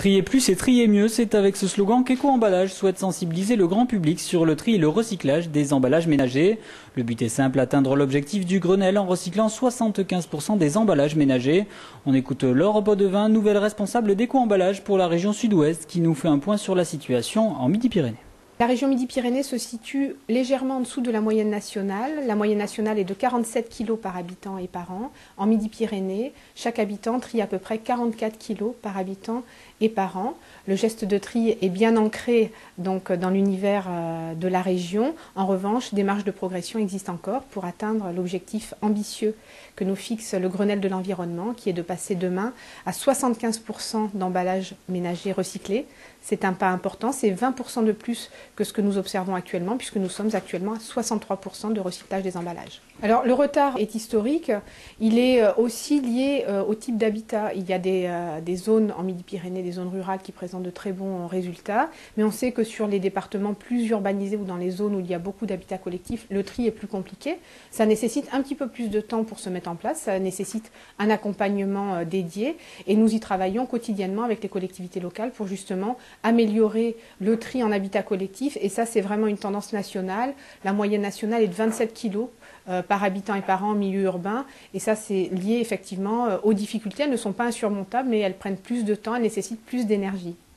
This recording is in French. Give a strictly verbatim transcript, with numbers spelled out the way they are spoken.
Trier plus et trier mieux, c'est avec ce slogan qu'Eco-Emballage souhaite sensibiliser le grand public sur le tri et le recyclage des emballages ménagers. Le but est simple, atteindre l'objectif du Grenelle en recyclant soixante-quinze pour cent des emballages ménagers. On écoute Laure Baudevin, nouvelle responsable d'Eco-Emballage pour la région sud-ouest, qui nous fait un point sur la situation en Midi-Pyrénées. La région Midi-Pyrénées se situe légèrement en dessous de la moyenne nationale. La moyenne nationale est de quarante-sept kilos par habitant et par an. En Midi-Pyrénées, chaque habitant trie à peu près quarante-quatre kilos par habitant et par an. Le geste de tri est bien ancré donc, dans l'univers de la région. En revanche, des marges de progression existent encore pour atteindre l'objectif ambitieux que nous fixe le Grenelle de l'environnement, qui est de passer demain à soixante-quinze pour cent d'emballages ménagers recyclés. C'est un pas important, c'est vingt pour cent de plus que ce que nous observons actuellement, puisque nous sommes actuellement à soixante-trois pour cent de recyclage des emballages. Alors le retard est historique, il est aussi lié au type d'habitat. Il y a des, euh, des zones en Midi-Pyrénées, des zones rurales qui présentent de très bons résultats, mais on sait que sur les départements plus urbanisés ou dans les zones où il y a beaucoup d'habitats collectifs, le tri est plus compliqué. Ça nécessite un petit peu plus de temps pour se mettre en place, ça nécessite un accompagnement dédié et nous y travaillons quotidiennement avec les collectivités locales pour justement améliorer le tri en habitat collectif, et ça c'est vraiment une tendance nationale. La moyenne nationale est de vingt-sept kilos euh, par habitant et par an en milieu urbain, et ça c'est lié effectivement euh, aux difficultés. Elles ne sont pas insurmontables, mais elles prennent plus de temps, elles nécessitent plus d'énergie.